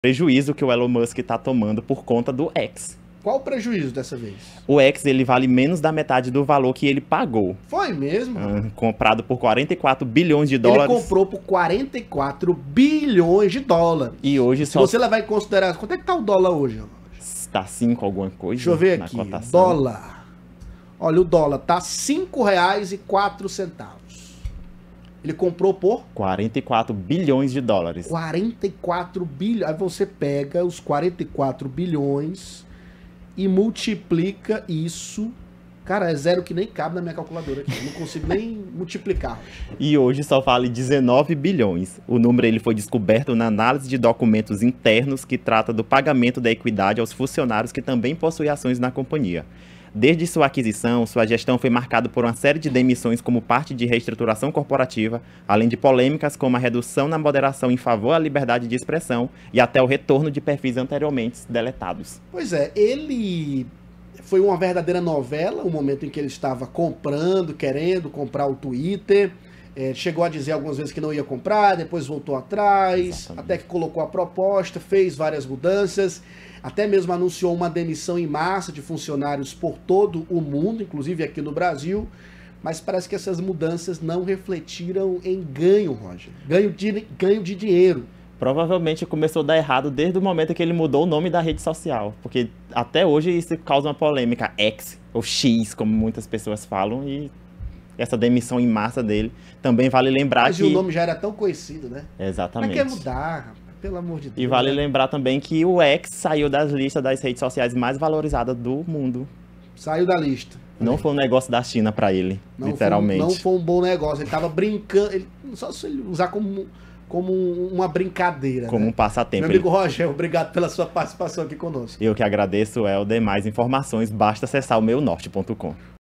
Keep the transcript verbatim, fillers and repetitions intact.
prejuízo que o Elon Musk está tomando por conta do X. Qual o prejuízo dessa vez? O X, ele vale menos da metade do valor que ele pagou. Foi mesmo? Ah, comprado por quarenta e quatro bilhões de dólares. Ele comprou por quarenta e quatro bilhões de dólares. E hoje Se só... você levar em consideração... Quanto é que tá o dólar hoje? Está cinco alguma coisa. Deixa eu ver na aqui. cotação. Dólar. Olha, o dólar tá cinco reais e quatro centavos. Ele comprou por... quarenta e quatro bilhões de dólares. quarenta e quatro bilhões. Aí você pega os quarenta e quatro bilhões e multiplica isso. Cara, é zero que nem cabe na minha calculadora aqui. Eu não consigo nem multiplicar. E hoje só vale dezenove bilhões. O número ele foi descoberto na análise de documentos internos que trata do pagamento da equidade aos funcionários que também possuem ações na companhia. Desde sua aquisição, sua gestão foi marcada por uma série de demissões como parte de reestruturação corporativa, além de polêmicas como a redução na moderação em favor à liberdade de expressão e até o retorno de perfis anteriormente deletados. Pois é, ele... Foi uma verdadeira novela, o momento em que ele estava comprando, querendo comprar o Twitter. É, chegou a dizer algumas vezes que não ia comprar, depois voltou atrás, Exatamente. Até que colocou a proposta, fez várias mudanças, até mesmo anunciou uma demissão em massa de funcionários por todo o mundo, inclusive aqui no Brasil. Mas parece que essas mudanças não refletiram em ganho, Roger. Ganho de, ganho de dinheiro. Provavelmente começou a dar errado desde o momento que ele mudou o nome da rede social. Porque até hoje isso causa uma polêmica. X, ou X, como muitas pessoas falam. E essa demissão em massa dele também vale lembrar Mas que... Mas o nome já era tão conhecido, né? Exatamente. Mas quer mudar, rapaz, pelo amor de Deus. E vale lembrar também que o X saiu das listas das redes sociais mais valorizadas do mundo. Saiu da lista. Não foi um negócio da China pra ele, não literalmente. Foi, não foi um bom negócio. Ele tava brincando... Ele, só se ele usar como... como uma brincadeira. Como né? um passatempo. Meu amigo Roger, obrigado pela sua participação aqui conosco. Eu que agradeço, Helder. Mais informações, basta acessar o meu norte ponto com.